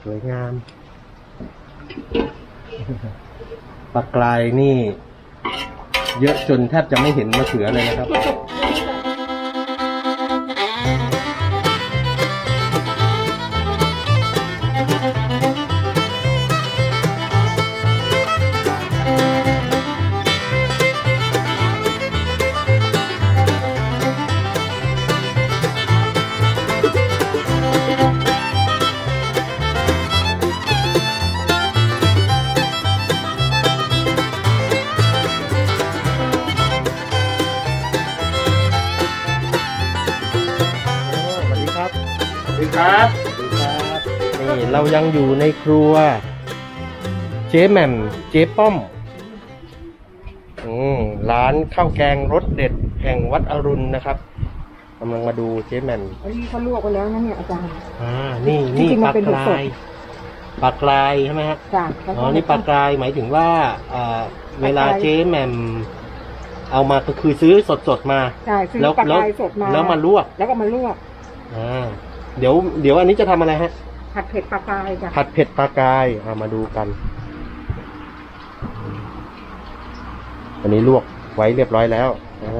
สวยงามปลากรายนี่เยอะจนแทบจะไม่เห็นมะเขือเลยนะครับครับนี่เรายังอยู่ในครัวเจ๊แหม่มเจ๊ป้อมร้านข้าวแกงรสเด็ดแห่งวัดอรุณนะครับกำลังมาดูเจ๊แหม่มอันนี้เขาลวกไปแล้วนะเนี่ยอาจารย์นี่ปลากรายใช่ไหมฮะอ๋อนี่ปลากรายหมายถึงว่าเวลาเจ๊แหม่มเอามาก็คือซื้อสดมาใช่ซื้อปลากรายสดมาแล้วมาลวกแล้วก็มาลวกเดี๋ยวอันนี้จะทำอะไรฮะผัดเผ็ดปลากรายจ้ะผัดเผ็ดปลากรายมาดูกันอันนี้ลวกไว้เรียบร้อยแล้ว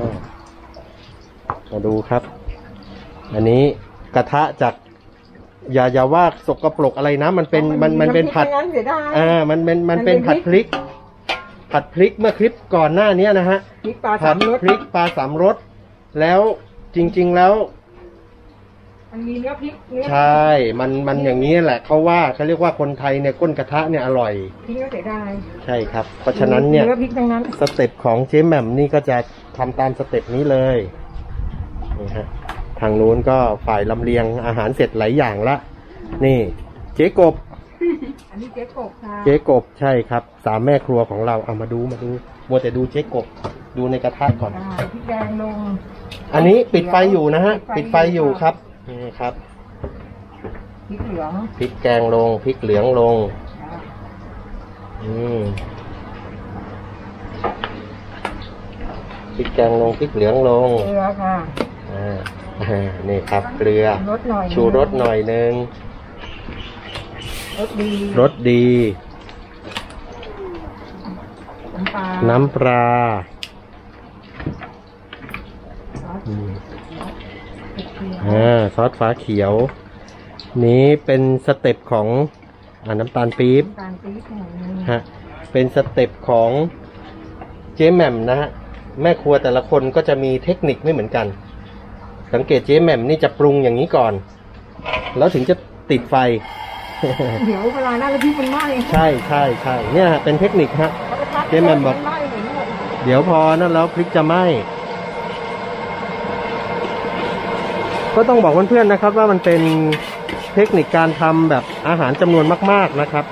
มาดูครับอันนี้กระทะจากอย่าว่าสกปรกอะไรนะมันเป็นผัดมันเป็นผัดพริกเมื่อคลิปก่อนหน้านี้นะฮะพริกปลาสามรสแล้วจริงๆแล้วมันมีเนื้อพริกใช่มันอย่างนี้แหละเขาเรียกว่าคนไทยเนี่ยก้นกระทะเนี่ยอร่อยพริกก็เสียดายใช่ครับเพราะฉะนั้นเนี่ยสเต็ปของเจ๊แหม่มนี่ก็จะทำตามสเต็ปนี้เลยนี่ฮะทางนู้นก็ฝ่ายลำเลียงอาหารเสร็จหลายอย่างละนี่เจ๊กบอันนี้เจ๊กบค่ะเจ๊กบใช่ครับสามแม่ครัวของเราเอามาดูมัวแต่ดูเจ๊กบดูในกระทะก่อนพริกแดงลงอันนี้ปิดไฟอยู่นะฮะปิดไฟอยู่ครับนี่ครับพริกเหลืองพริกแกงลงพริกเหลืองลงพริกแกงลงพริกเหลืองลงเกลือค่ะนี่ครับเกลือชูรสหน่อยนึงรสดีน้ำปลาซอสฟ้าเขียวนี้เป็นสเต็ปของน้ำตาลปี๊บฮะเป็นสเต็ปของเจ๊แหม่มนะฮะแม่ครัวแต่ละคนก็จะมีเทคนิคไม่เหมือนกันสังเกตเจ๊แหม่มนี่จะปรุงอย่างนี้ก่อนแล้วถึงจะติดไฟเดี๋ยวเวลาหน้าพริกมันไหม้ใช่เนี่ยเป็นเทคนิคฮะเจ๊แหม่มบอกเดี๋ยวพอนั่นแล้วพริกจะไหม้ก็ต้องบอกเพื่อนๆนะครับว่ามันเป็นเทคนิคการทำแบบอาหารจำนวนมากๆนะครับ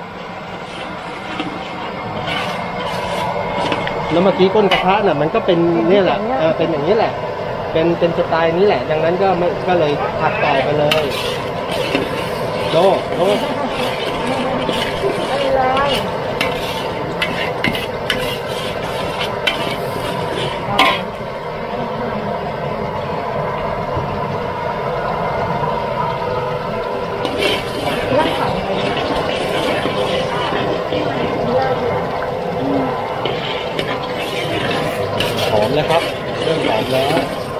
แล้วเมื่อกี้ก้นกระทะน่ะมันก็เป็นนี่แหละเป็นอย่างนี้แหละเป็นสไตล์นี้แหละดังนั้นก็เลยผัดต่อไปเลยโดหอมนะครับเริ่มหอมแล้ว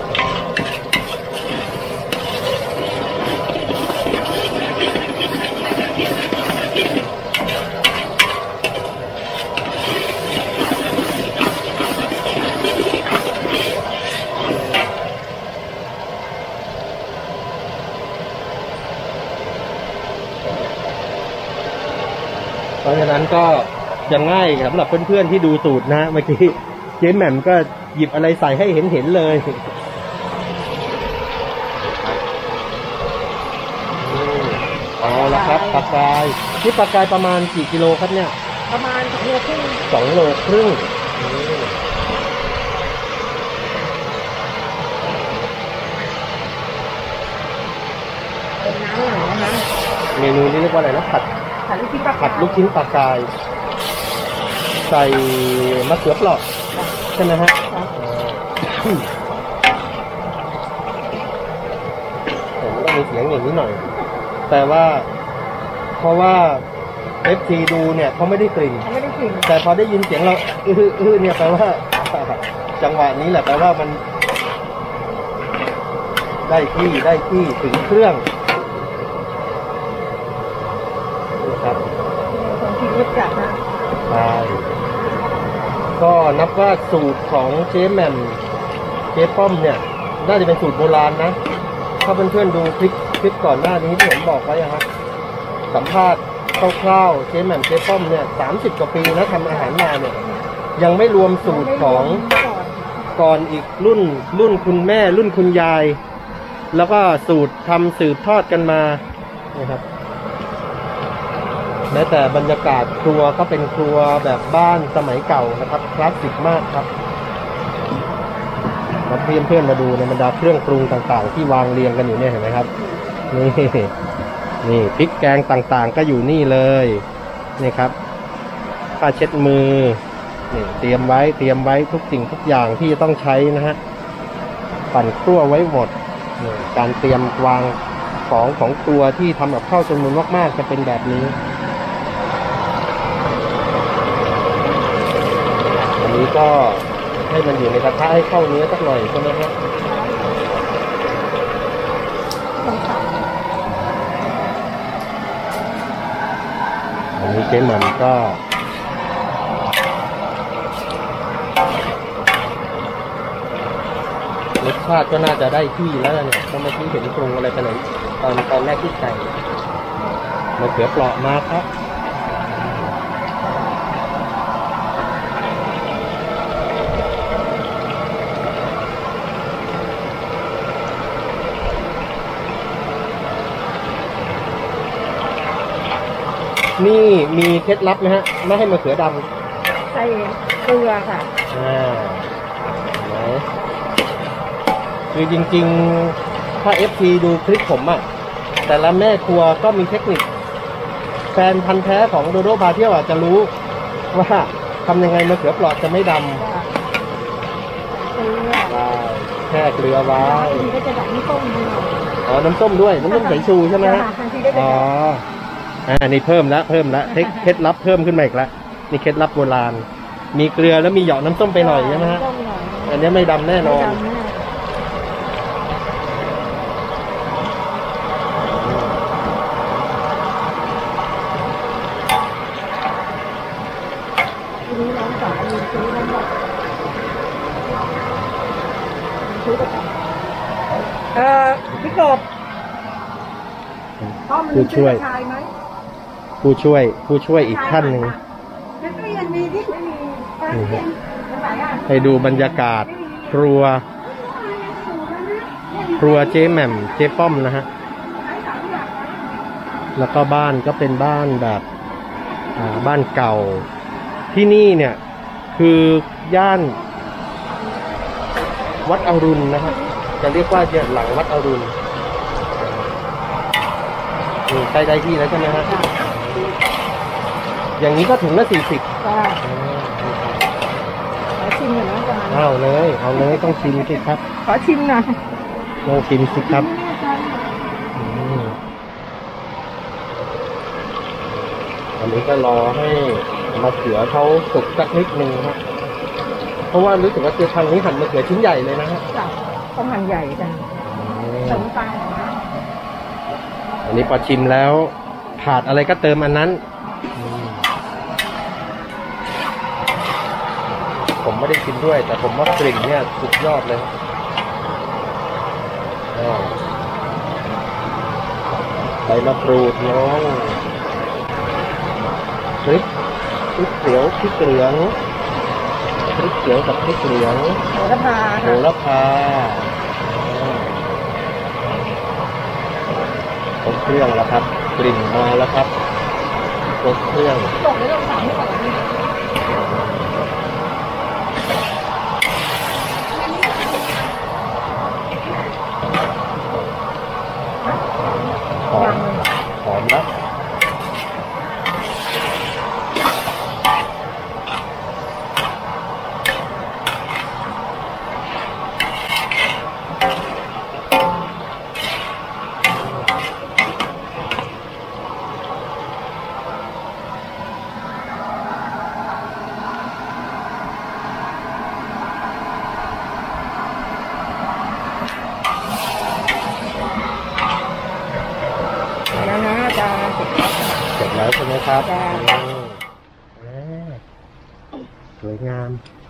เพราะฉะนั้นก็จะง่ายสำหรับเพื่อนๆที่ดูสูตรนะเมื่อกี้เจ๊แหม่มก็หยิบอะไรใส่ให้เห็นเลยเอาละครับปลากรายนี่ปลากรายประมาณกี่กิโลครับเนี่ยประมาณ2 โลครึ่ง 2 โลครึ่งเป็นน้ำหน่อยนะคะเมนูนี้เรียกว่าอะไรนะผัดลูกชิ้นปลากรายใส่มะเขือเปราะใช่ไหมฮะผมต้องมีเสียงอย่างนี้หน่อยแต่ว่าเพราะว่าFCดูเนี่ยเขาไม่ได้กลิ่นไม่ได้กลิ่นแต่พอได้ยินเสียงเราอื้อเนี่ยแปลว่า จังหวะนี้แหละแปลว่ามันได้ที่ถึงเครื่องครับของที่รสจัดนะใช่ก็นับว่าสูตรของเจ๊แหม่มเจ๊ป้อมเนี่ยน่าจะเป็นสูตรโบราณนะถ้าเพื่อนๆดูคลิปก่อนหน้านี้ที่ผมบอกไว้ครับสัมภาษณ์คร่าวๆเจ๊แหม่มเจ๊ป้อมเนี่ย30 กว่าปีนะทำอาหารมาเนี่ยยังไม่รวมสูตรของก่อนอีกรุ่นคุณแม่รุ่นคุณยายแล้วก็สูตรทำสืบทอดกันมานะครับแม้แต่บรรยากาศครัวก็เป็นครัวแบบบ้านสมัยเก่านะครับคลาสสิกมากครับมาเพื่อนๆมาดูในบรรดาเครื่องปรุงต่างๆที่วางเรียงกันอยู่เนี่ยเห็นไหมครับนี่พริกแกงต่างๆก็อยู่นี่เลยนี่ครับผ้าเช็ดมือนี่เตรียมไว้ทุกสิ่งทุกอย่างที่จะต้องใช้นะฮะปั่นครัวไว้หมดการเตรียมวางของครัวที่ทำกับข้าวจำนวนมากๆจะเป็นแบบนี้อันนี้ก็ให้มันอยู่ในกระทะให้เข้าเนื้อสักหน่อยใช่ไหมฮะอันนี้เจ๊หม่ำก็รสชาติก็น่าจะได้ที่แล้วเนี่ยเพราะเมื่อกี้เห็นปรุงอะไรไปไหนตอนแรกที่ใส่มะเขือเปราะมาครับนี่มีเคล็ดลับไหมฮะไม่ให้มะเขือดำใส่เกลือค่ะไหนคือจริงๆถ้า FC ดูคลิปผมอะแต่ละแม่ครัวก็มีเทคนิคแฟนพันธุ์แท้ของโดโดพาเที่ยวอาจจะรู้ว่าทำยังไงมะเขือเปราะจะไม่ดำแค่เกลือไว้ก็จะแบบน้ำส้มด้วยอ๋อน้ำส้มด้วยน้ำส้มสายชูใช่ไหมฮะอ๋อนี่เพิ่มแล้วเคล็ดลับเพิ่มขึ้นมาอีกแล้วนี่เคล็ดลับโบราณมีเกลือแล้วมีหยอดน้ำส้มไปหน่อยใช่ไหมฮะอันนี้ไม่ดำแน่นอนพี่กบผู้ช่วยอีกท่านหนึ่งให้ดูบรรยากาศครัวเจ๊แหม่มเจ๊ป้อมนะฮะแล้วก็บ้านก็เป็นบ้านแบบบ้านเก่าที่นี่เนี่ยคือย่านวัดอรุณนะครับจะเรียกว่าหลังวัดอรุณใกล้ได้ที่แล้วใช่ไหมฮะอย่างนี้ก็ถุงละ40 ขอชิมหน่อยนะจ๊ะเอาเลยต้องชิมสิครับขอชิมหน่อยลองชิมสิครับอันนี้ก็รอให้มะเขือเขาสุกสักนิดนึงครับเพราะว่ารู้สึกว่าทางนี้หั่นมะเขือชิ้นใหญ่เลยนะฮะต้องหั่นใหญ่จังสมตำอันนี้พอชิมแล้วขาดอะไรก็เติมอันนั้นผมไม่ได้ชิมด้วยแต่ผมว่ากลิ่นเนี่ยสุดยอดเลยใส่มะกรูดน้องพริกเขียวพริกเหลืองพริกเขียวกับพริกเหลืองโหระพาครบเครื่องแล้วครับกลิ่นมาแล้วครับครบเครื่องตกไม่ลงสามก่อนหอมแล้วเสร็จแล้วใช่ไหมครับจ้าสวยงาม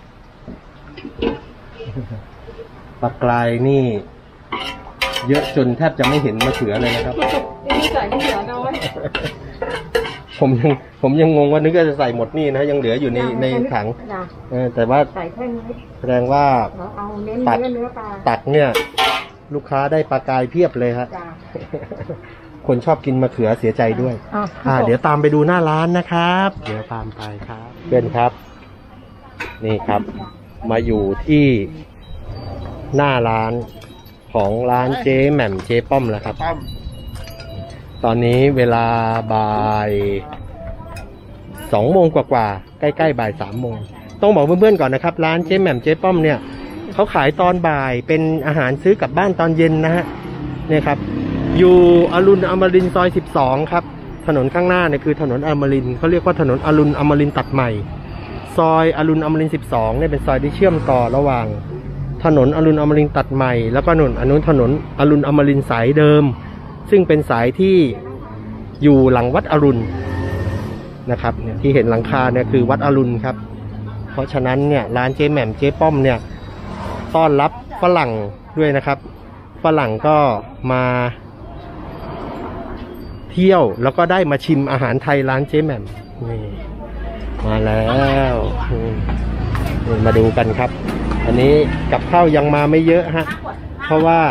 ปลากรายนี่ เยอะจนแทบจะไม่เห็นมะเขือเลยนะครับนี่ใส่มะเขือน้อยผมยังงงว่านึกว่าจะใส่หมดนี่นะยังเหลืออยู่ในถังแต่ว่าใส่แค่นี้แสดงว่าเอาเน้นเนื้อปลาตักเนี่ย ลูกค้าได้ปลากรายเพียบเลยครับจ้าคนชอบกินมะเขือเสียใจด้วยเดี๋ยวตามไปดูหน้าร้านนะครับ เดี๋ยวตามไปครับเพื่อนครับ นี่ครับ มาอยู่ที่หน้าร้านของร้านเจ๊แหม่มเจ๊ป้อมแล้วครับ ตอนนี้เวลาบ่าย2 โมงกว่าๆใกล้ๆบ่าย3 โมงต้องบอกเพื่อนๆก่อนนะครับร้านเจ๊แหม่มเจ๊ป้อมเนี่ยเขาขายตอนบ่ายเป็นอาหารซื้อกลับบ้านตอนเย็นนะฮะเนี่ยครับอยู่อรุณอมรินทร์ซอย12ครับถนนข้างหน้าเนี่ยคือถนนอมรินทร์เขาเรียกว่าถนนอรุณอมรินทร์ตัดใหม่ซอยอรุณอมรินทร์12เนี่ยเป็นซอยที่เชื่อมต่อระหว่างถนนอรุณอมรินทร์ตัดใหม่แล้วก็ถนนอรุณอมรินทร์สายเดิมซึ่งเป็นสายที่อยู่หลังวัดอรุณนะครับเนี่ยที่เห็นหลังคาเนี่ยคือวัดอรุณครับเพราะฉะนั้นเนี่ยร้านเจ๊แหม่มเจ๊ป้อมเนี่ยต้อนรับฝรั่งด้วยนะครับฝรั่งก็มาเที่ยวแล้วก็ได้มาชิมอาหารไทยร้านเจ๊แหม่มนี่มาแล้วนี่มาดูกันครับอันนี้กับข้าวยังมาไม่เยอะฮะเพราะว่า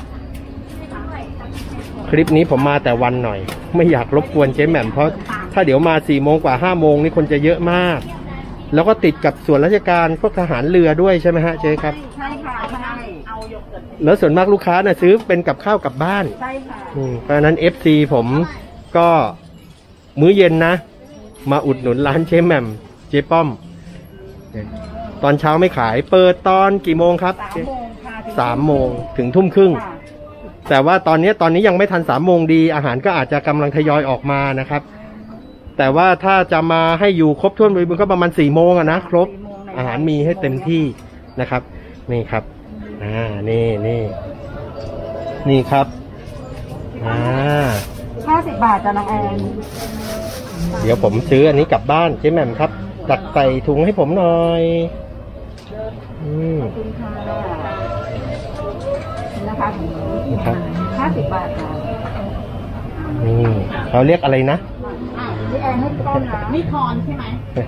คลิปนี้ผมมาแต่วันหน่อยไม่อยากรบกวนเจ๊แหม่มเพราะถ้าเดี๋ยวมา4 โมงกว่า5 โมงนี่คนจะเยอะมากแล้วก็ติดกับส่วนราชการพวกทหารเรือด้วยใช่ไหมฮะเจ๊ครับใช่ค่ะใช่เอายกแล้วส่วนมากลูกค้าน่ะซื้อเป็นกับข้าวกลับบ้านใช่ค่ะเพราะฉะนั้น FC ผมก็มื้อเย็นนะมาอุดหนุนร้านเจ๊แหม่มเจ๊ป้อมตอนเช้าไม่ขายเปิดตอนกี่โมงครับ3 โมงถึง 19:30แต่ว่าตอนนี้ยังไม่ทัน3 โมงดีอาหารก็อาจจะกำลังทยอยออกมานะครับแต่ว่าถ้าจะมาให้อยู่ครบถ้วนบริบูรณ์ก็ประมาณ4 โมงอะนะครบอาหารมีให้เต็มที่นะครับนี่ครับนี่ครับ 50 บาทจ้ะน้องแอนเดี๋ยวผมซื้ออันนี้กลับบ้านเจ๊แหม่มครับจัดใส่ถุงให้ผมหน่อยขอบคุณค่ะนะคะ50 บาทค่ะนี่เขาเรียกอะไรนะพี่แอนให้ต้นนะไม่ทอนใช่ไหม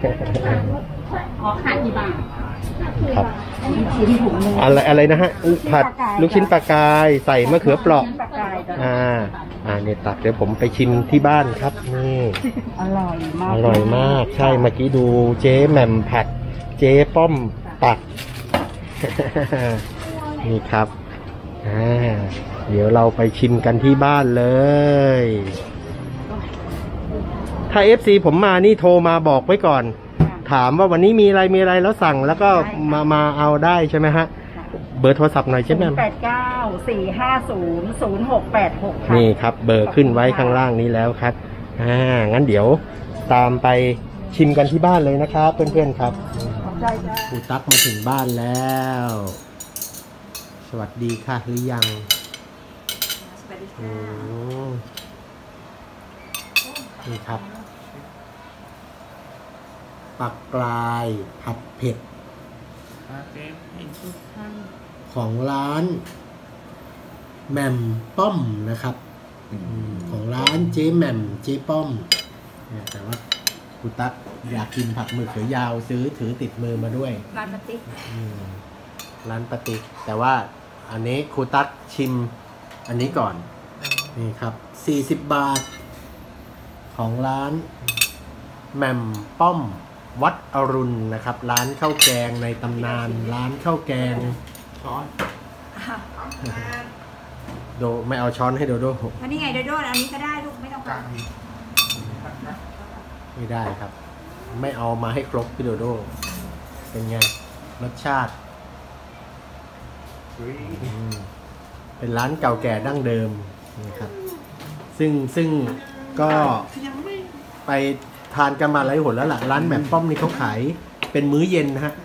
ขายกี่บาทครับอะไรนะฮะผัดลูกชิ้นปลากายใส่มะเขือเปราะเนี่ยตักเดี๋ยวผมไปชิมที่บ้านครับนี่อร่อยมากใช่เมื่อกี้ดูเจ๊แหม่มผัดเจ๊ป้อมตักนี่ครับเดี๋ยวเราไปชิมกันที่บ้านเลยถ้า FC ผมมานี่โทรมาบอกไว้ก่อนถามว่าวันนี้มีอะไรแล้วสั่งแล้วก็มาเอาได้ใช่ไหมฮะเบอร์โทรศัพท์หน่อยใช่ไหม 89-450-0686 นี่ครับเบอร์ขึ้นไว้ข้างล่างนี้แล้วครับงั้นเดี๋ยวตามไปชิมกันที่บ้านเลยนะครับเพื่อนๆครับครูตั๊กมาถึงบ้านแล้วสวัสดีค่ะหรือยังสวัสดีค่ะนี่ครับปักปลายผัดเผ็ดของร้านแหม่มป้อมนะครับของร้านเจ๊แหม่มเจ๊ป้อมแต่ว่าครูตั๊กอยากกินผักมือเขือยาวถือติดมือมาด้วยร้านปฏิกแต่ว่าอันนี้ครูตั๊กชิมอันนี้ก่อนนี่ครับ40 บาทของร้านแหม่มป้อมวัดอรุณนะครับร้านข้าวแกงในตำนานร้านข้าวแกงช้อนโดไม่เอาช้อนให้โดโดอันนี้ไงโดโดอันนี้ก็ได้ลูกไม่ต้องการไม่ได้ครับไม่เอามาให้ครบพี่โดโดเป็นไงรสชาติเป็นร้านเก่าแก่ดั้งเดิมนะครับซึ่งก็ไปทานกันมาหลายหนแล้วล่ะร้านแหม่มป้อมนี่เขาขายเป็นมื้อเย็นนะฮะ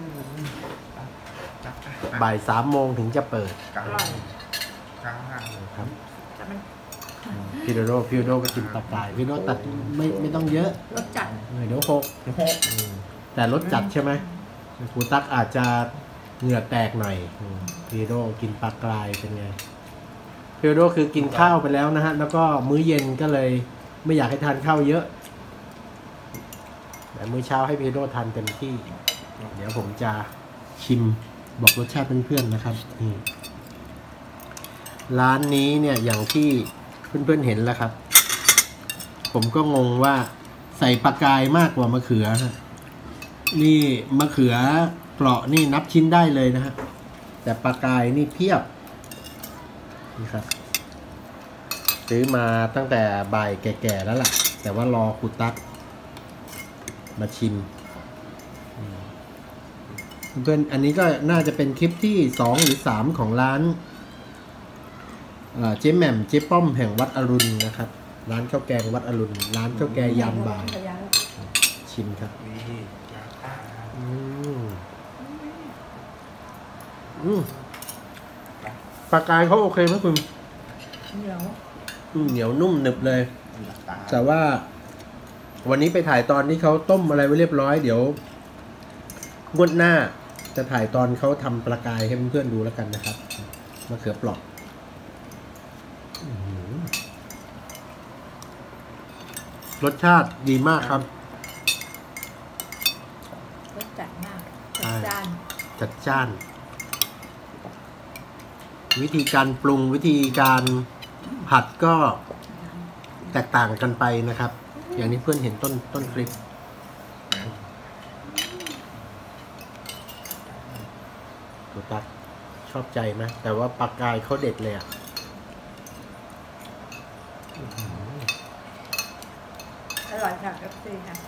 บ่าย3 โมงถึงจะเปิดครับพี่โดก็กินปลากรายพี่โดตัดไม่ต้องเยอะรสจัดเดี๋ยวหกแต่รสจัดใช่ไหมครูตั๊กอาจจะเหงื่อแตกหน่อยพี่โดกินปลากรายเป็นไงพี่โดคือกินข้าวไปแล้วนะฮะแล้วก็มื้อเย็นก็เลยไม่อยากให้ทานข้าวเยอะแต่มื้อเช้าให้พี่โดทานเต็มที่เดี๋ยวผมจะชิมบอกรสชาติเพื่อนๆนะครับนี่ร้านนี้เนี่ยอย่างที่เพื่อนๆเห็นแล้วครับผมก็งงว่าใส่ปลากรายมากกว่ามะเขือฮะนี่มะเขือเปราะนี่นับชิ้นได้เลยนะฮะแต่ปลากรายนี่เพียบนี่ครับซื้อมาตั้งแต่บ่ายแก่ๆแล้วล่ะแต่ว่ารอครูตั๊กมาชิมเพื่อนอันนี้ก็น่าจะเป็นคลิปที่2หรือ3ของร้านเจ๊แหม่มเจ๊ป้อมแห่งวัดอรุณนะครับร้านข้าวแกงวัดอรุณร้านข้าวแกงยามบ่ายชิมครับปลากรายเขาโอเคไหมคุณเหนียวนุ่มหนึบเลยแต่ว่าวันนี้ไปถ่ายตอนที่เขาต้มอะไรไว้เรียบร้อยเดี๋ยวงวดหน้าจะถ่ายตอนเขาทำปลากรายให้เพื่อนๆดูแล้วกันนะครับมะเขือเปราะรสชาติดีมากครับรสจัดมากจัดจ้านจัดจ้าน วิธีการปรุงวิธีการผัดก็แตกต่างกันไปนะครับอย่างนี้เพื่อนเห็นต้นคลิปตัวตักชอบใจไหมแต่ว่าปลากรายเขาเด็ดเลยอ่ะอร่อยค่ะกับซีค่ะ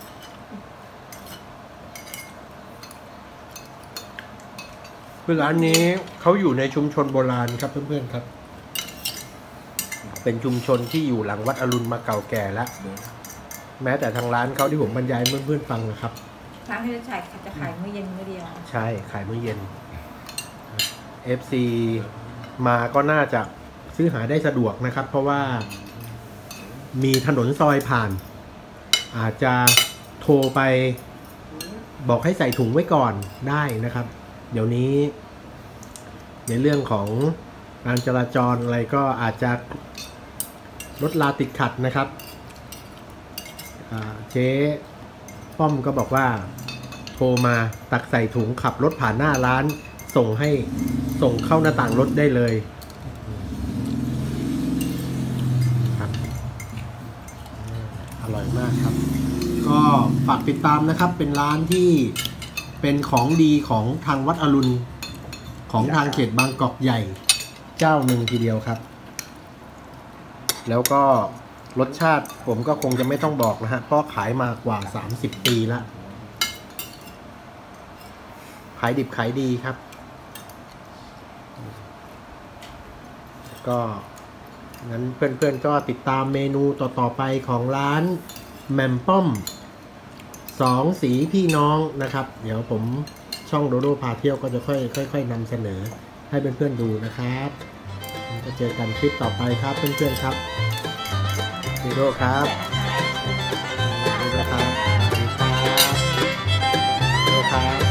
คือร้านนี้เขาอยู่ในชุมชนโบราณครับเพื่อนๆครับเป็นชุมชนที่อยู่หลังวัดอรุณมาเก่าแก่แล้วแม้แต่ทางร้านเขาที่ผมบรรยายเพื่อนๆฟังนะครับร้านที่จะขายมื้อเย็นมื้อเดียวใช่ขายมื้อเย็น FC มาก็น่าจะซื้อหาได้สะดวกนะครับเพราะว่ามีถนนซอยผ่านอาจจะโทรไปบอกให้ใส่ถุงไว้ก่อนได้นะครับเดี๋ยวนี้ในเรื่องของการจราจรอะไรก็อาจจะรถลาติดขัดนะครับเจ๊ป้อมก็บอกว่าโทรมาตักใส่ถุงขับรถผ่านหน้าร้านส่งเข้าหน้าต่างรถได้เลยครับอร่อยมากครับก็ฝากติดตามนะครับเป็นร้านที่เป็นของดีของทางวัดอรุณของทางเขตบางกอกใหญ่เจ้าหนึ่งทีเดียวครับแล้วก็รสชาติผมก็คงจะไม่ต้องบอกนะฮะเพราะขายมากว่า30 ปีแล้วขายดิบขายดีครับก็งั้นเพื่อนๆก็ติดตามเมนูต่อๆไปของร้านแหม่มป้อม2สีพี่น้องนะครับเดี๋ยวผมช่องโดโดพาเที่ยวก็จะค่อยๆนำเสนอให้เพื่อนๆดูนะครับจะเจอกันคลิปต่อไปครับเพื่อนๆครับโดโดครับโดโดครับโดโดครับ